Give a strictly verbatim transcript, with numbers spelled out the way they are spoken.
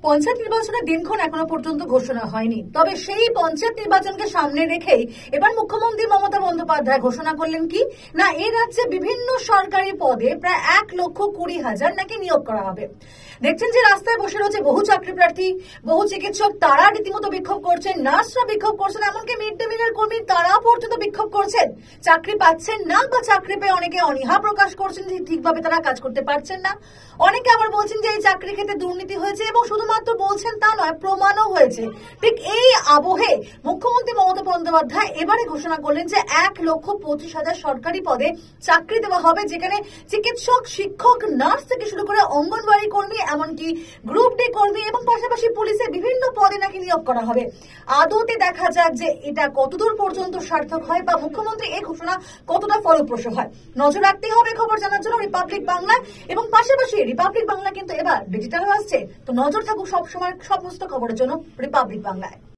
পঞ্চায়েত নির্বাচনের দিনক্ষণ এখনো পর্যন্ত ঘোষণা হয়নি, তবে সেই পঞ্চায়েত নির্বাচনকে সামনে রেখেই এবার মুখ্যমন্ত্রী মমতা বন্দ্যোপাধ্যায় ঘোষণা করলেন কি না, এই রাজ্যে বিভিন্ন সরকারি পদে প্রায় এক লক্ষ কুড়ি হাজার নাকি নিয়োগ করা হবে। দেখছেন যে রাস্তায় বসে রয়েছে বহু চাকরি প্রার্থী, বহু চিকিৎসক, তারা রীতিমতো বিক্ষোভ করছেন, নার্সরা বিক্ষোভ করছেন, এমনকি মিড ডে মিলের কর্মী তারা পর্যন্ত বিক্ষোভ করছেন। চাকরি পাচ্ছেন না বা চাকরি পেয়ে অনেকে অনীহা প্রকাশ করছেন যে ঠিকভাবে তারা কাজ করতে পারছেন না। অনেকে আবার বলছেন যে এই চাকরি ক্ষেত্রে দুর্নীতি হয়েছে, এবং শুধুমাত্র বলছেন তা নয়, প্রমাণও হয়েছে। ঠিক এই আবহে মুখ্যমন্ত্রী মমতা বন্দ্যোপাধ্যায় এবারে ঘোষণা করলেন যে এক লক্ষ পঁচিশ হাজার সরকারি পদে চাকরি দেওয়া হবে, যেখানে চিকিৎসক, শিক্ষক, নার্স থেকে শুরু করে অঙ্গনবাড়ি কর্মী, এমনকি গ্রুপ ডি কর্মী এবং পাশাপাশি পুলিশের বিভিন্ন পদে নাকি নিয়োগ করা হবে। আদতে দেখা যাক যে এটা কতদূর পর্যন্ত সার্থক হয় বা মুখ্যমন্ত্রী এই ঘোষণা কতটা ফলপ্রসূ হয়। নজর রাখতে হবে খবর জানার জন্য রিপাবলিক বাংলায়, এবং পাশাপাশি রিপাবলিক বাংলা কিন্তু এবার ডিজিটাল আসছে, তো নজর থাকুক সবসময় সমস্ত খবরের জন্য রিপাবলিক বাংলায়।